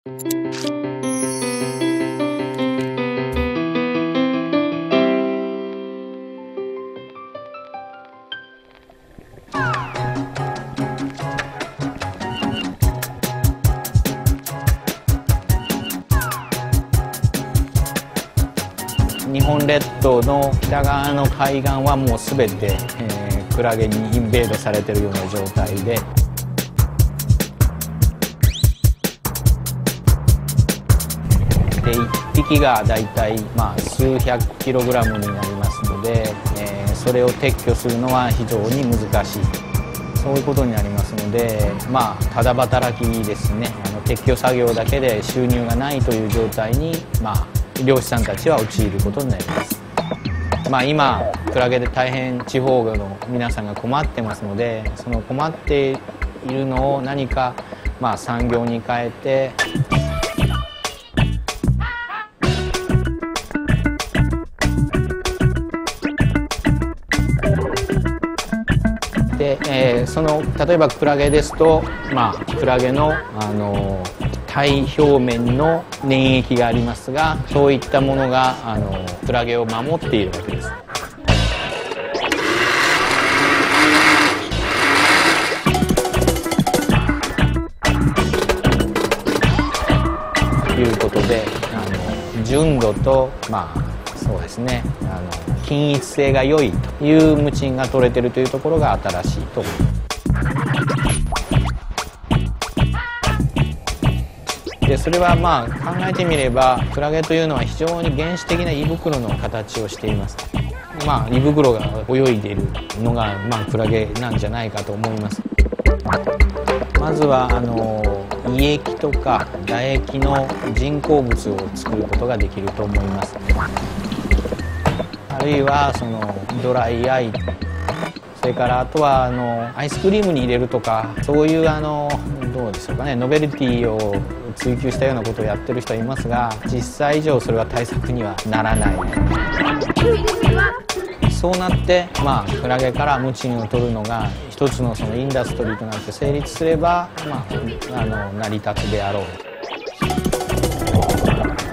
日本列島の北側の海岸はもう全て、クラゲにインベードされているような状態で、1匹がだいたい数百キログラムになりますので、それを撤去するのは非常に難しい、そういうことになりますので、ただ働きですね。撤去作業だけで収入がないという状態に、漁師さんたちは陥ることになります。今クラゲで大変地方の皆さんが困ってますので、その困っているのを何か産業に変えて、で、例えばクラゲですと、クラゲの体表面の粘液がありますが、そういったものがクラゲを守っているわけです。ということで、純度とそうですね、均一性が良いというムチンが取れているというところが新しいと思います。でそれは考えてみれば、クラゲというのは非常に原始的な胃袋の形をしています。胃袋が泳いでいるのがクラゲなんじゃないかと思います。まずは胃液とか唾液の人工物を作ることができると思います。あるいはドライアイ、それからあとはアイスクリームに入れるとか、そういうどうでしょうかね、ノベルティを追求したようなことをやってる人はいますが、実際以上それは対策にはならない。そうなってクラゲからムチンを取るのが一つのインダストリーとなって成立すれば成り立つであろう。